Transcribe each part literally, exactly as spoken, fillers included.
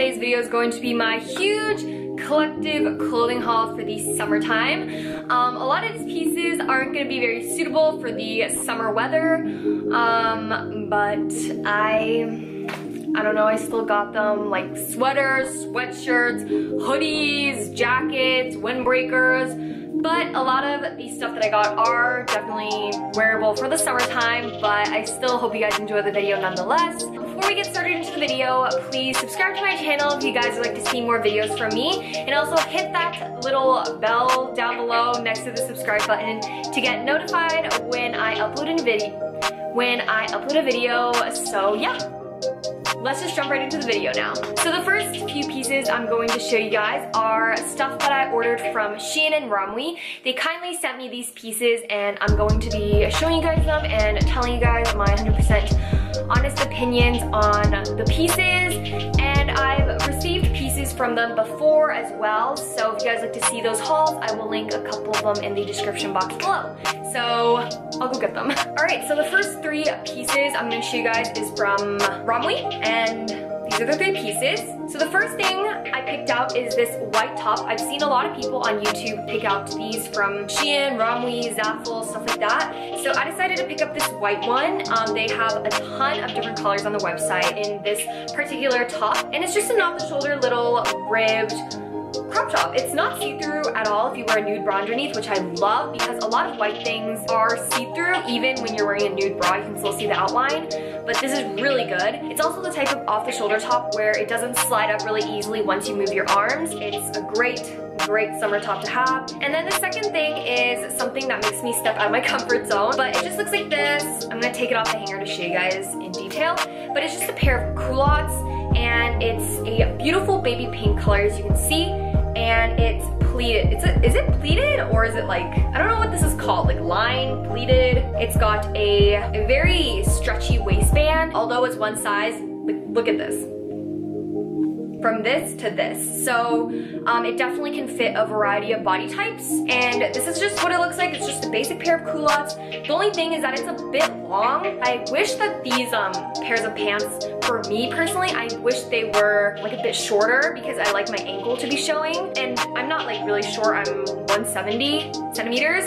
today's video is going to be my huge collective clothing haul for the summertime. Um, a lot of these pieces aren't going to be very suitable for the summer weather, um, but I... I don't know, I still got them, like sweaters, sweatshirts, hoodies, jackets, windbreakers, but a lot of the stuff that I got are definitely wearable for the summertime, but I still hope you guys enjoy the video nonetheless. Before we get started into the video, please subscribe to my channel if you guys would like to see more videos from me, and also hit that little bell down below next to the subscribe button to get notified when I upload a video. When I upload a video, so yeah. Let's just jump right into the video now. So the first few pieces I'm going to show you guys are stuff that I ordered from Shein and Romwe. They kindly sent me these pieces and I'm going to be showing you guys them and telling you guys my one hundred percent honest opinions on the pieces. And I've received pieces from them before as well, so if you guys like to see those hauls, I will link a couple of them in the description box below. So I'll go get them. Alright, so the first three pieces I'm going to show you guys is from Romwe, and these are the three pieces. So the first thing I picked out is this white top. I've seen a lot of people on YouTube pick out these from Shein, Romwe, Zaful, stuff like that. So I decided to pick up this white one. Um, they have a ton of different colors on the website in this particular top, and it's just an off-the-shoulder little ribbed crop top. It's not see-through at all if you wear a nude bra underneath, which I love because a lot of white things are see-through. Even when you're wearing a nude bra, you can still see the outline, but this is really good. It's also the type of off-the-shoulder top where it doesn't slide up really easily once you move your arms. It's a great, great summer top to have. And then the second thing is something that makes me step out of my comfort zone, but it just looks like this. I'm gonna take it off the hanger to show you guys in detail, but it's just a pair of culottes, and it's a beautiful baby pink color, as you can see. And it's pleated. It's a, is it pleated or is it like, I don't know what this is called, like line, pleated. It's got a, a very stretchy waistband, although it's one size. Like, look at this. From this to this. So um, it definitely can fit a variety of body types. And this is just what it looks like. It's just a basic pair of culottes. The only thing is that it's a bit long. I wish that these um, pairs of pants, for me personally, I wish they were like a bit shorter because I like my ankle to be showing. And I'm not like really short, I'm one seventy centimeters.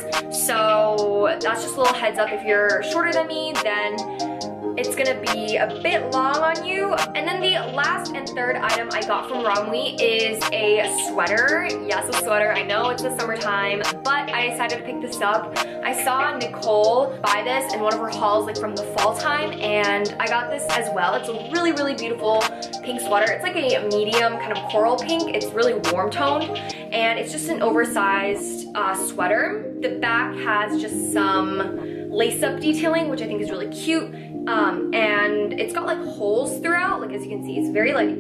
So that's just a little heads up. If you're shorter than me, then it's gonna be a bit long on you. And then the last and third item I got from Romwe is a sweater. Yes, a sweater. I know it's the summertime, but I decided to pick this up. I saw Nicole buy this in one of her hauls like from the fall time, and I got this as well. It's a really, really beautiful pink sweater. It's like a medium kind of coral pink. It's really warm toned, and it's just an oversized uh, sweater. The back has just some lace-up detailing, which I think is really cute. Um, and it's got like holes throughout, like as you can see, it's very like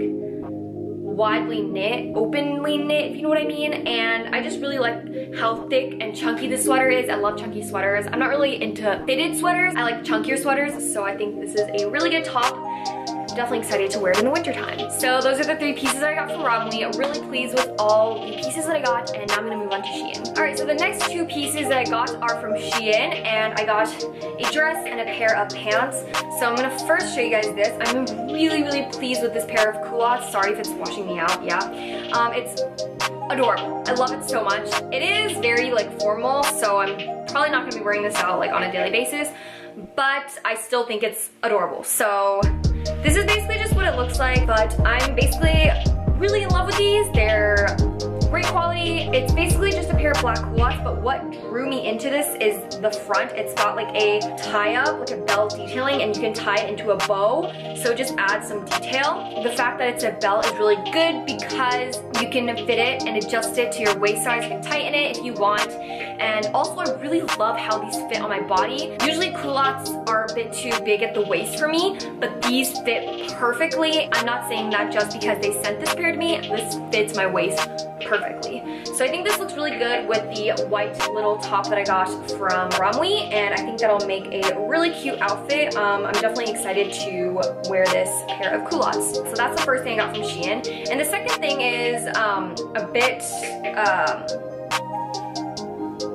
widely knit, openly knit, if you know what I mean. And I just really like how thick and chunky this sweater is. I love chunky sweaters. I'm not really into fitted sweaters. I like chunkier sweaters, so I think this is a really good top. Definitely excited to wear it in the wintertime. So those are the three pieces I got from Romwe. I'm really pleased with all the pieces that I got, and now I'm gonna move on to Shein. Alright, so the next two pieces that I got are from Shein, and I got a dress and a pair of pants. So I'm gonna first show you guys this. I'm really, really pleased with this pair of culottes. Sorry if it's washing me out, yeah. Um, it's adorable. I love it so much. It is very like formal, so I'm probably not gonna be wearing this out like on a daily basis, but I still think it's adorable. So this is basically just what it looks like, but I'm basically really in love with these. They're great quality. It's basically just a pair of black culottes, but what drew me into this is the front. It's got like a tie-up, like a belt detailing, and you can tie it into a bow, so it just adds some detail. The fact that it's a belt is really good because you can fit it and adjust it to your waist size. You can tighten it if you want. And also I really love how these fit on my body. Usually culottes are a bit too big at the waist for me, but these fit perfectly. I'm not saying that just because they sent this pair to me. This fits my waist perfectly. So I think this looks really good with the white little top that I got from Romwe, and I think that'll make a really cute outfit. Um, I'm definitely excited to wear this pair of culottes. So that's the first thing I got from Shein. And the second thing is um, a bit, um,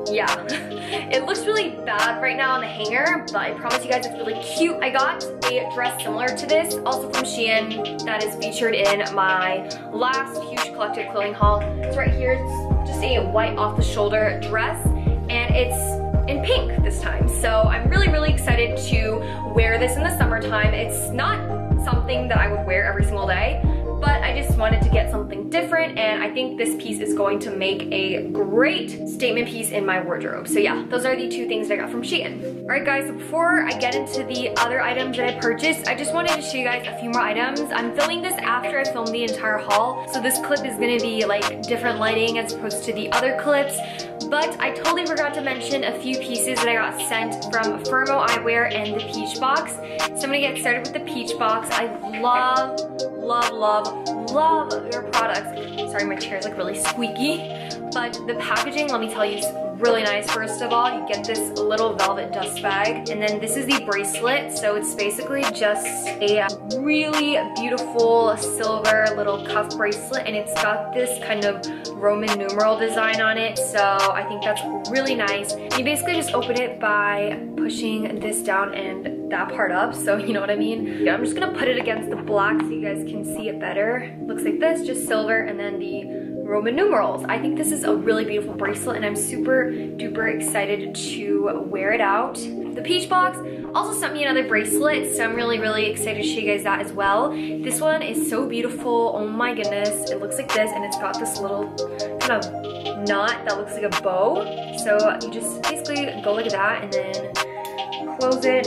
yeah, it looks really bad right now on the hanger, but I promise you guys it's really cute. I got a dress similar to this, also from Shein, that is featured in my last huge collective clothing haul. It's right here. It's just a white off the shoulder dress, and it's in pink this time. So I'm really, really excited to wear this in the summertime. It's not something that I would wear every single day, but I just wanted to get something different, and I think this piece is going to make a great statement piece in my wardrobe. So yeah, those are the two things that I got from Shein. All right guys, so before I get into the other items that I purchased, I just wanted to show you guys a few more items. I'm filming this after I filmed the entire haul, so this clip is gonna be like different lighting as opposed to the other clips. But I totally forgot to mention a few pieces that I got sent from Firmo Eyewear and the Peach Box. So I'm gonna get started with the Peach Box. I love, love, love, love your products. Sorry, my chair is like really squeaky. But the packaging, let me tell you, is really nice. First of all, you get this little velvet dust bag, and then this is the bracelet. So it's basically just a really beautiful silver little cuff bracelet, and it's got this kind of Roman numeral design on it. So I think that's really nice. You basically just open it by pushing this down and that part up, so you know what I mean. Yeah, I'm just gonna put it against the black so you guys can see it better. Looks like this, just silver, and then the Roman numerals. I think this is a really beautiful bracelet, and I'm super duper excited to wear it out. The Peach Box also sent me another bracelet, so I'm really, really excited to show you guys that as well. This one is so beautiful. Oh my goodness. It looks like this, and it's got this little kind of knot that looks like a bow. So you just basically go like that and then close it.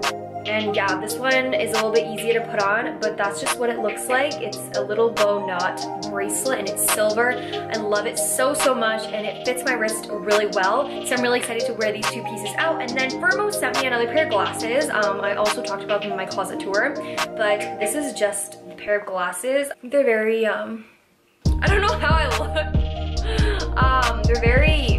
And yeah, this one is a little bit easier to put on, but that's just what it looks like. It's a little bow knot bracelet, and it's silver. I love it so, so much, and it fits my wrist really well. So I'm really excited to wear these two pieces out. And then Firmo sent me another pair of glasses. Um, I also talked about them in my closet tour, but this is just a pair of glasses. They're very, um, I don't know how I look. um, they're very,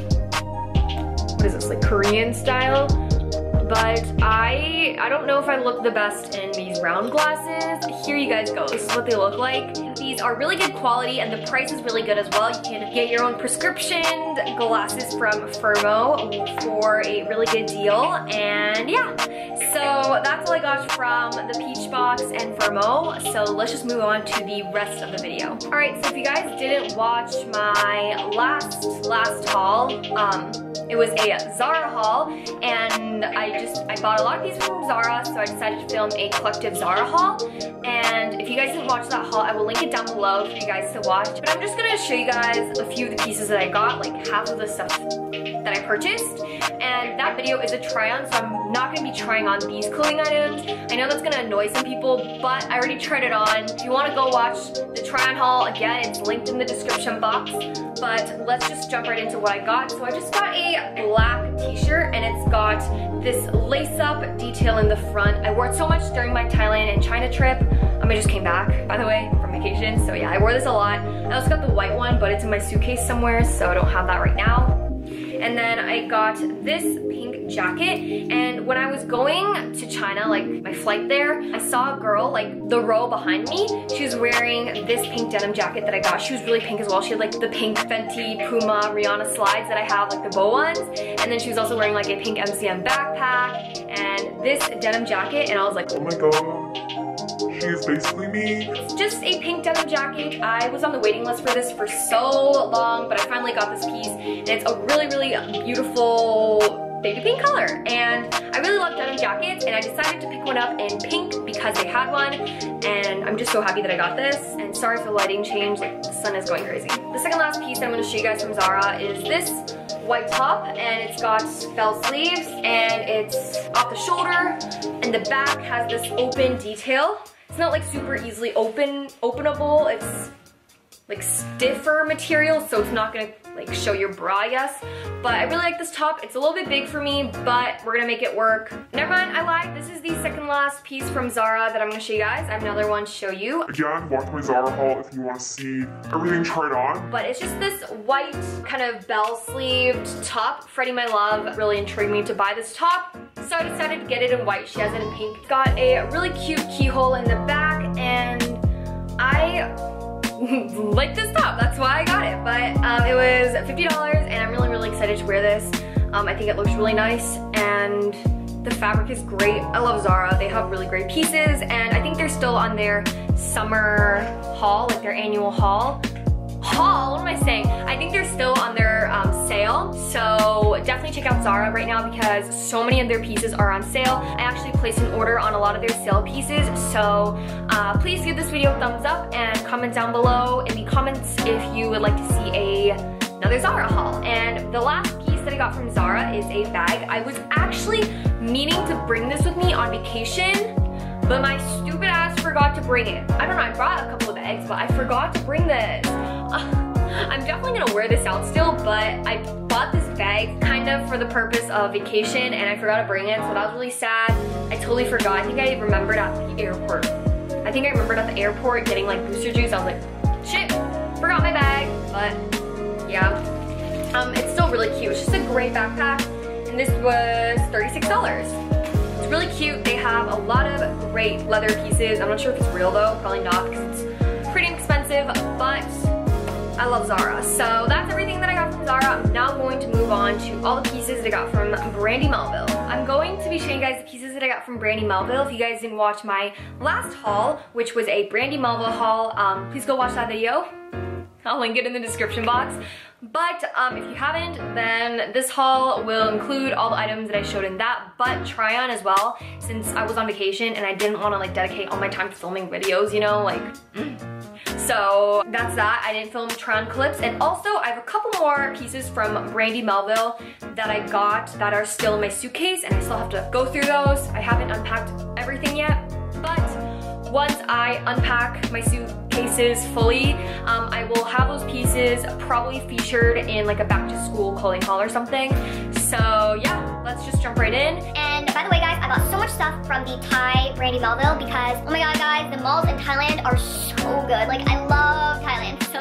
what is this, like Korean style? But I I don't know if I look the best in these round glasses. Here you guys go. This is what they look like. These are really good quality, and the price is really good as well. You can get your own prescription glasses from Firmo for a really good deal. And yeah, so that's all I got from the Peach Box and Firmo. So let's just move on to the rest of the video. All right, so if you guys didn't watch my last last haul, um, it was a Zara haul, and I just, I bought a lot of these from Zara, so I decided to film a collective Zara haul. And if you guys didn't watch that haul, I will link it down below for you guys to watch. But I'm just gonna show you guys a few of the pieces that I got, like half of the stuff that I purchased. And that video is a try on, so I'm not gonna be trying on these clothing items. I know that's gonna annoy some people, but I already tried it on. If you wanna go watch the try on haul, again, it's linked in the description box. But let's just jump right into what I got. So I just got a black t-shirt, and it's got this lace-up detail in the front. I wore it so much during my Thailand and China trip. Um, I just came back, by the way, from vacation. So yeah, I wore this a lot. I also got the white one, but it's in my suitcase somewhere, so I don't have that right now. And then I got this pink jacket, and when I was going to China, like my flight there, I saw a girl, like the row behind me, she was wearing this pink denim jacket that I got. She was really pink as well. She had like the pink Fenty, Puma, Rihanna slides that I have, like the bow ones, and then she was also wearing like a pink M C M backpack and this denim jacket, and I was like, oh my god, she is basically me. It's just a pink denim jacket. I was on the waiting list for this for so long, but I finally got this piece, and it's a really, really beautiful baby pink color. And I really love denim jackets, and I decided to pick one up in pink because they had one, and I'm just so happy that I got this. And sorry for the lighting change, like the sun is going crazy. The second last piece I'm gonna show you guys from Zara is this white top, and it's got fell sleeves, and it's off the shoulder, and the back has this open detail. It's not like super easily open, openable. It's like stiffer material, so it's not gonna like show your bra, I guess. But I really like this top. It's a little bit big for me, but we're gonna make it work. Never mind, I lied. This is the second last piece from Zara that I'm gonna show you guys. I have another one to show you. Again, watch my Zara haul if you wanna see everything tried on. But it's just this white kind of bell-sleeved top. Freddie, my love, really intrigued me to buy this top, so I decided to get it in white. She has it in pink. It's got a really cute keyhole in the back, and I like this top, that's why I got it. But um, it was fifty dollars and I'm really, really excited to wear this. Um, I think it looks really nice and the fabric is great. I love Zara. They have really great pieces and I think they're still on their summer haul, like their annual haul. Haul, what am I saying? I think they're still on their um, sale. So definitely check out Zara right now because so many of their pieces are on sale. I actually placed an order on a lot of their sale pieces. So uh, please give this video a thumbs up and comment down below in the comments if you would like to see a, another Zara haul. And the last piece that I got from Zara is a bag. I was actually meaning to bring this with me on vacation, but my stupid ass forgot to bring it. I don't know, I brought a couple of bags, but I forgot to bring this. I'm definitely gonna wear this out still, but I bought this bag kind of for the purpose of vacation and I forgot to bring it, so that was really sad. I totally forgot. I think I remembered at the airport. I think I remembered at the airport getting like Booster Juice. I was like, shit, forgot my bag, but yeah. Um, it's still really cute. It's just a great backpack and this was thirty-six dollars. It's really cute. They have a lot of great leather pieces. I'm not sure if it's real though, probably not because it's pretty expensive, but I love Zara. So that's everything that I got from Zara. I'm now going to move on to all the pieces that I got from Brandy Melville. I'm going to be showing you guys the pieces that I got from Brandy Melville. If you guys didn't watch my last haul, which was a Brandy Melville haul, um, please go watch that video. I'll link it in the description box. But um, if you haven't, then this haul will include all the items that I showed in that, but try on as well, since I was on vacation and I didn't want to like dedicate all my time to filming videos, you know, like, mm. So that's that. I didn't film try on clips, and also I have a couple more pieces from Brandy Melville that I got that are still in my suitcase, and I still have to go through those. I haven't unpacked everything yet, but once I unpack my suitcases fully, um, I will have those pieces probably featured in like a back to school clothing haul or something. So yeah, let's just jump right in. And by the way guys, I got so much stuff from the Thai Brandy Melville because, oh my god guys, the malls in Thailand are so good. Like I love Thailand. So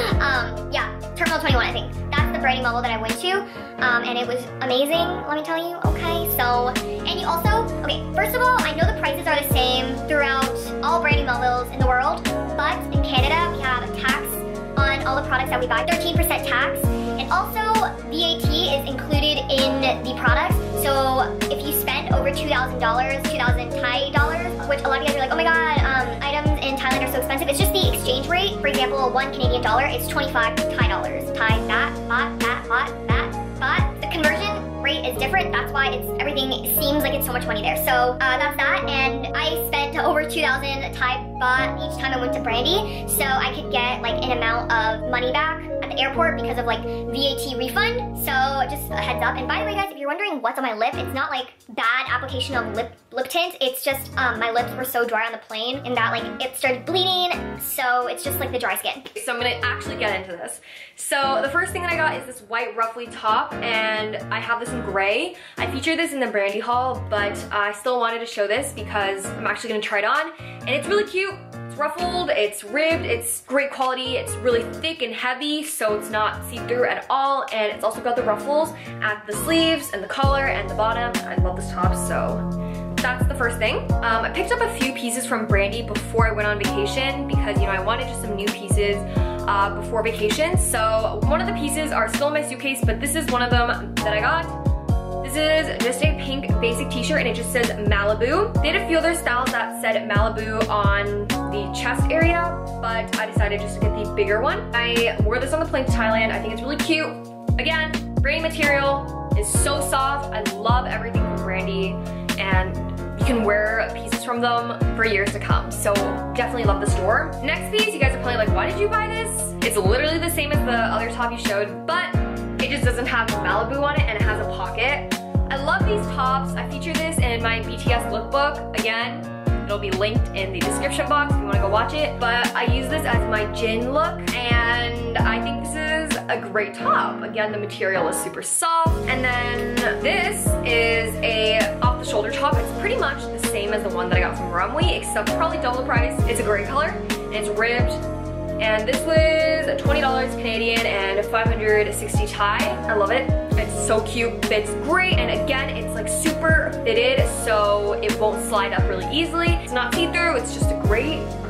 um, yeah, Terminal twenty-one I think. That's the Brandy Melville that I went to. Um, and it was amazing, let me tell you, okay? So, and you also, okay, first of all, I know the prices are the same throughout all Brandy Melvilles in the world, but in Canada we have a tax on all the products that we buy, thirteen percent tax, and also V A T is included in the products. So if you spend over two thousand dollars, two thousand Thai dollars, which a lot of you guys are like, oh my god, um, items in Thailand are so expensive, it's just the exchange rate. For example, one Canadian dollar is twenty-five Thai dollars. Thai, that, baht, that, baht, that, baht. The conversion rate is different, that's why it's everything seems like it's so much money there. So uh, that's that, and I spent over two thousand Thai baht each time I went to Brandy, so I could get like an amount of money back at the airport because of like V A T refund. So just a heads up. And by the way guys, if you're wondering what's on my lip, it's not like bad application of lip lip tint, it's just um, my lips were so dry on the plane and that like it started bleeding, so it's just like the dry skin. So I'm gonna actually get into this. So the first thing that I got is this white ruffly top, and I have this in gray. I featured this in the Brandy haul, but I still wanted to show this because I'm actually gonna try it on, and it's really cute. It's ruffled, it's ribbed, it's great quality, it's really thick and heavy, so it's not see-through at all, and it's also got the ruffles at the sleeves and the collar and the bottom. I love this top, so that's the first thing. Um, I picked up a few pieces from Brandy before I went on vacation because, you know, I wanted just some new pieces uh, before vacation. So one of the pieces are still in my suitcase, but this is one of them that I got. This is just a pink basic t-shirt and it just says Malibu. They had a few other styles that said Malibu on the chest area, but I decided just to get the bigger one. I wore this on the plane to Thailand. I think it's really cute. Again, Brandy material is so soft. I love everything from Brandy, and you can wear pieces from them for years to come. So definitely love the store. Next piece, you guys are probably like, why did you buy this? It's literally the same as the other top you showed, but it just doesn't have Malibu on it and it has a pocket. I love these tops. I feature this in my B T S lookbook. Again, it'll be linked in the description box if you wanna go watch it. But I use this as my Jin look, and I think this is a great top. Again, the material is super soft. And then this is a off-the-shoulder top. It's pretty much the same as the one that I got from Rumwe, except probably double the price. It's a gray color, and it's ribbed. And this was twenty dollars Canadian and five hundred sixty Thai. I love it. It's so cute, fits great, and again, it's like super fitted, so it won't slide up really easily. It's not see-through, it's just a great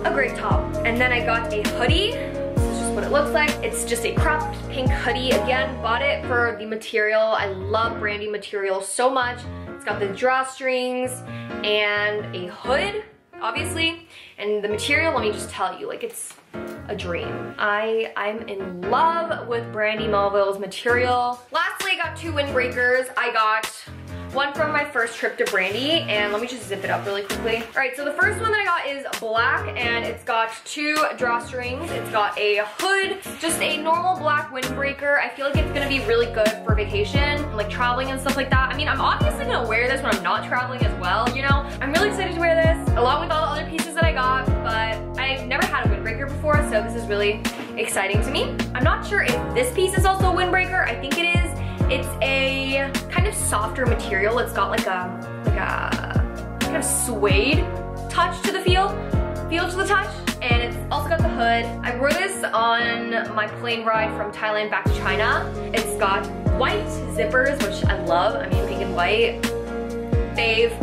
a great top. And then I got a hoodie. This is just what it looks like. It's just a cropped pink hoodie. Again, bought it for the material. I love Brandy material so much. It's got the drawstrings and a hood, obviously. And the material, let me just tell you, like it's a dream. I, I'm in love with Brandy Melville's material. Lastly, I got two windbreakers. I got one from my first trip to Brandy, and let me just zip it up really quickly. All right, so the first one that I got is black, and it's got two drawstrings. It's got a hood, just a normal black windbreaker. I feel like it's gonna be really good for vacation, like traveling and stuff like that. I mean, I'm obviously gonna wear this when I'm not traveling as well, you know? I'm really excited to wear this, along with all the other pieces that I got, but I've never had a windbreaker before, so this is really exciting to me. I'm not sure if this piece is also a windbreaker. I think it is. It's a kind of softer material. It's got like a like a kind of suede touch to the feel, feel to the touch, and it's also got the hood. I wore this on my plane ride from Thailand back to China. It's got white zippers, which I love. I mean, pink and white, fave.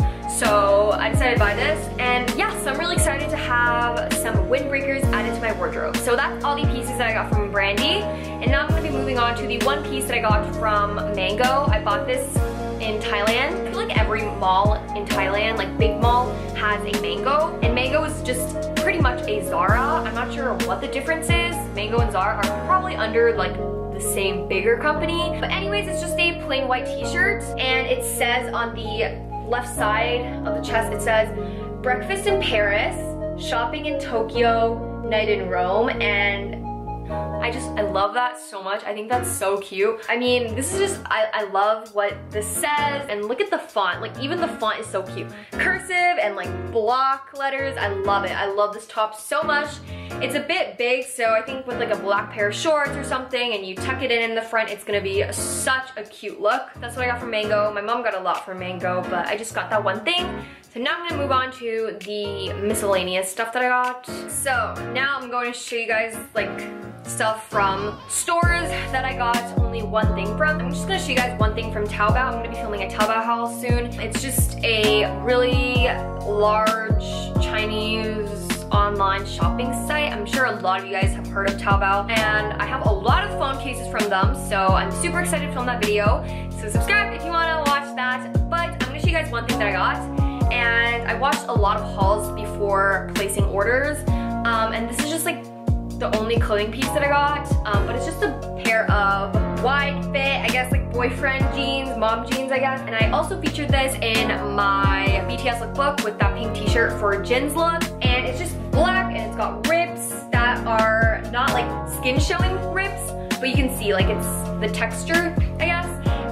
So I decided to buy this, and yeah, so I'm really excited to have some windbreakers added to my wardrobe. So that's all the pieces that I got from Brandy, and now I'm going to be moving on to the one piece that I got from Mango. I bought this in Thailand. I feel like every mall in Thailand, like big mall, has a Mango, and Mango is just pretty much a Zara. I'm not sure what the difference is. Mango and Zara are probably under like the same bigger company, but anyways, it's just a plain white t-shirt, and it says on the left side of the chest, it says breakfast in Paris, shopping in Tokyo, night in Rome, and I just, I love that so much. I think that's so cute. I mean, this is just, I, I love what this says, and look at the font. Like, even the font is so cute. Cursive and like block letters, I love it. I love this top so much. It's a bit big, so I think with like a black pair of shorts or something and you tuck it in in the front, it's gonna be such a cute look. That's what I got from Mango. My mom got a lot from Mango, but I just got that one thing. So now I'm gonna move on to the miscellaneous stuff that I got. So now I'm going to show you guys like stuff from stores that I got only one thing from. I'm just gonna show you guys one thing from Taobao. I'm gonna be filming a Taobao haul soon. It's just a really large Chinese online shopping site. I'm sure a lot of you guys have heard of Taobao, and I have a lot of phone cases from them, so I'm super excited to film that video. So subscribe if you wanna watch that, but I'm gonna show you guys one thing that I got. And I watched a lot of hauls before placing orders, um, and this is just like the only clothing piece that I got, um, but it's just a pair of wide fit, I guess like boyfriend jeans, mom jeans, I guess. And I also featured this in my B T S lookbook with that pink t-shirt for Jin's look, and it's just black, and it's got rips that are not like skin showing rips, but you can see like it's the texture, I guess.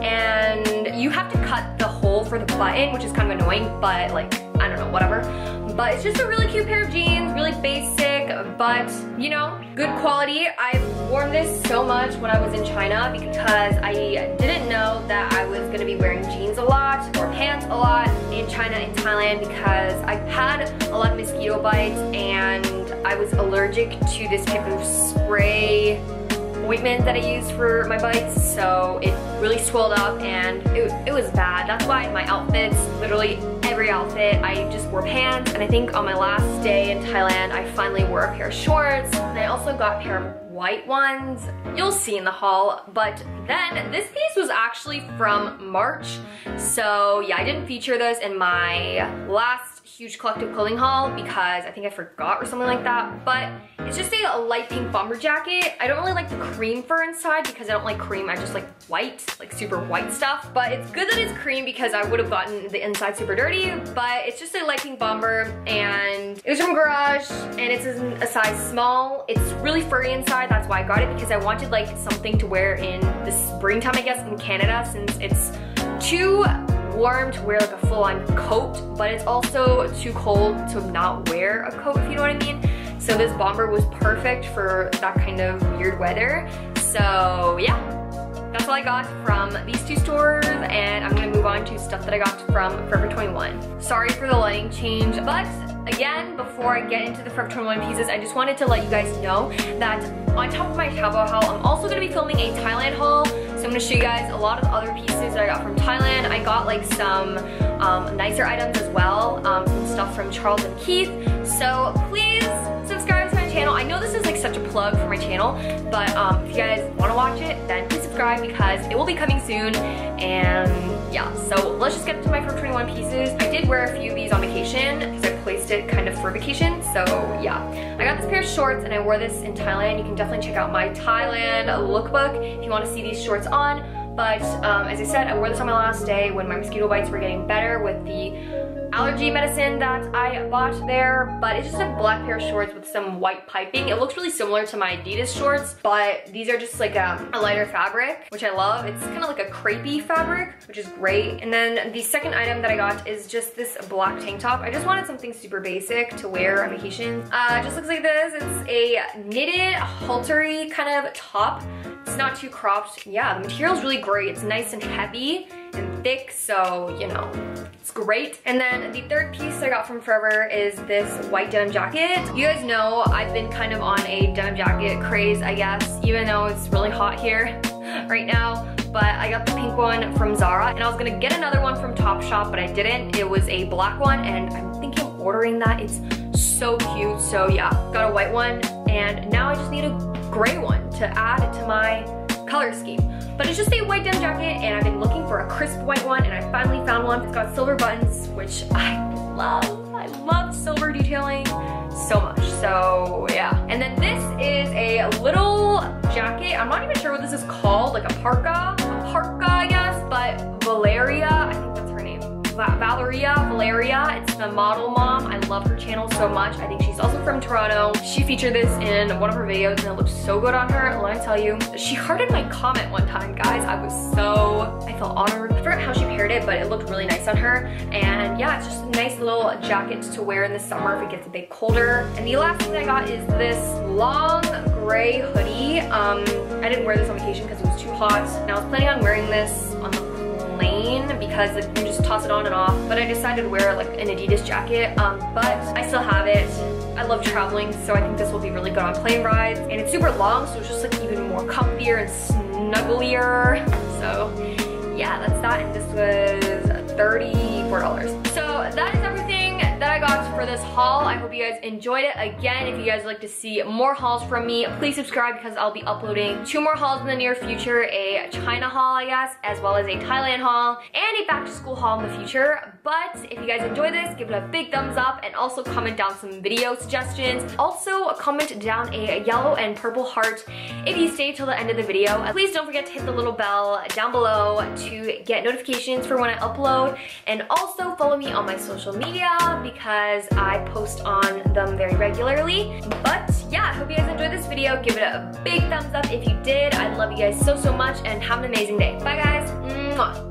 And you have to cut the hole for the button, which is kind of annoying, but like, I don't know, whatever. But it's just a really cute pair of jeans, really basic, but you know, good quality. I've worn this so much when I was in China because I didn't know that I was gonna be wearing jeans a lot or pants a lot in China and Thailand because I had a lot of mosquito bites and I was allergic to this type of spray ointment that I used for my bites, so it really swelled up and it, it was bad. That's why my outfits, literally every outfit, I just wore pants, and I think on my last day in Thailand I finally wore a pair of shorts, and I also got a pair of white ones. You'll see in the haul. But then this piece was actually from March, so yeah, I didn't feature those in my last huge collective clothing haul because I think I forgot or something like that, but it's just a light pink bomber jacket. I don't really like the cream fur inside because I don't like cream, I just like white, like super white stuff, but it's good that it's cream because I would have gotten the inside super dirty. But it's just a light pink bomber, and it was from Garage, and it's in a size small. It's really furry inside, that's why I got it, because I wanted like something to wear in the springtime, I guess, in Canada, since it's too warm to wear like a full-on coat, but it's also too cold to not wear a coat, if you know what I mean. So this bomber was perfect for that kind of weird weather. So yeah, that's all I got from these two stores, and I'm gonna move on to stuff that I got from Forever twenty-one. Sorry for the lighting change, but again, before I get into the Forever twenty-one pieces, I just wanted to let you guys know that on top of my Taobao haul, I'm also gonna be filming a Thailand haul. So I'm gonna show you guys a lot of other pieces that I got from Thailand. I got like some um, nicer items as well, um, some stuff from Charles and Keith. So please channel. I know this is like such a plug for my channel, but um, if you guys want to watch it, then please subscribe because it will be coming soon. And yeah, so let's just get into my Forever twenty-one pieces. I did wear a few of these on vacation because I placed it kind of for vacation. So yeah, I got this pair of shorts and I wore this in Thailand. You can definitely check out my Thailand lookbook if you want to see these shorts on. But um, as I said, I wore this on my last day when my mosquito bites were getting better with the allergy medicine that I bought there. But it's just a black pair of shorts with some white piping. It looks really similar to my Adidas shorts, but these are just like a, a lighter fabric, which I love. It's kind of like a crepey fabric, which is great. And then the second item that I got is just this black tank top. I just wanted something super basic to wear on vacation. Uh, it just looks like this. It's a knitted, haltery kind of top. It's not too cropped. Yeah, the material is really great. It's nice and heavy and thick, so, you know, it's great. And then the third piece I got from Forever is this white denim jacket. You guys know I've been kind of on a denim jacket craze, I guess, even though it's really hot here right now. But I got the pink one from Zara, and I was gonna get another one from Topshop, but I didn't. It was a black one, and I'm thinking of ordering that. It's so cute. So yeah, got a white one, and now I just need a gray one to add to my color scheme. But it's just a white denim jacket, and I've been looking for a crisp white one, and I finally found one. It's got silver buttons, which I love. I love silver detailing so much, so yeah. And then this is a little jacket. I'm not even sure what this is called, like a parka, a parka I guess, but Valeria, I think that's her name. Valeria, Valeria, it's the model mom. I love her channel so much. I think she's also from Toronto. She featured this in one of her videos and it looks so good on her, let me tell you. She hearted my comment one time, guys. I was so, I felt honored. I forgot how she paired it, but it looked really nice on her. And yeah, it's just a nice little jacket to wear in the summer if it gets a bit colder. And the last thing I got is this long gray hoodie. Um, I didn't wear this on vacation because it was too hot. And I was planning on wearing this on the plane because like, you can just toss it on and off, but I decided to wear like an Adidas jacket, um, but I still have it. I love traveling, so I think this will be really good on plane rides, and it's super long, so it's just like even more comfier and snugglier. So yeah, that's that, and this was thirty-four dollars. So that is everything that I got for this haul. I hope you guys enjoyed it. Again, if you guys would like to see more hauls from me, please subscribe because I'll be uploading two more hauls in the near future, a China haul, I guess, as well as a Thailand haul, and a back to school haul in the future. But if you guys enjoy this, give it a big thumbs up, and also comment down some video suggestions. Also, comment down a yellow and purple heart if you stay till the end of the video. Please don't forget to hit the little bell down below to get notifications for when I upload, and also follow me on my social media because I post on them very regularly. But yeah, I hope you guys enjoyed this video. Give it a big thumbs up if you did. I love you guys so, so much, and have an amazing day. Bye guys. Mwah.